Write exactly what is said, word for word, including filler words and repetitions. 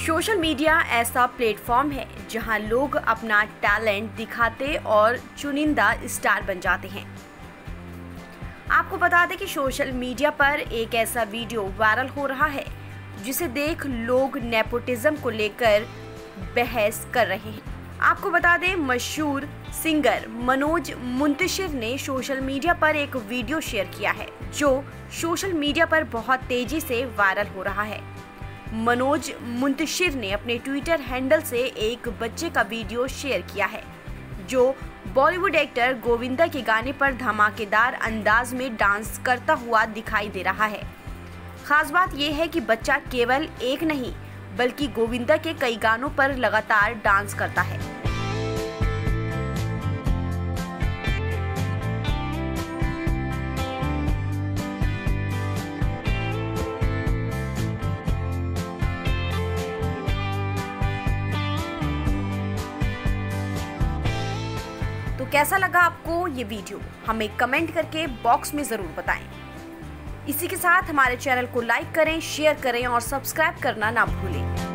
Social media ऐसा platform है जहां लोग अपना टैलेंट दिखाते और चुनिंदा स्टार बन जाते हैं। आपको बता दें कि सोशल मीडिया पर एक ऐसा वीडियो वायरल हो रहा है जिसे देख लोग नेपोटिज्म को लेकर बहस कर रहे हैं। आपको बता दें, मशहूर सिंगर मनोज मुंतशिर ने सोशल मीडिया पर एक वीडियो शेयर किया है जो सोशल मीडिया पर बहुत तेजी से वायरल हो रहा है। मनोज मुंतशिर ने अपने ट्विटर हैंडल से एक बच्चे का वीडियो शेयर किया है जो बॉलीवुड एक्टर गोविंदा के गाने पर धमाकेदार अंदाज में डांस करता हुआ दिखाई दे रहा है। खास बात यह है कि बच्चा केवल एक नहीं बल्कि गोविंदा के कई गानों पर लगातार डांस करता है। तो कैसा लगा आपको ये वीडियो, हमें कमेंट करके बॉक्स में ज़रूर बताएं। इसी के साथ हमारे चैनल को लाइक करें, शेयर करें और सब्सक्राइब करना ना भूलें।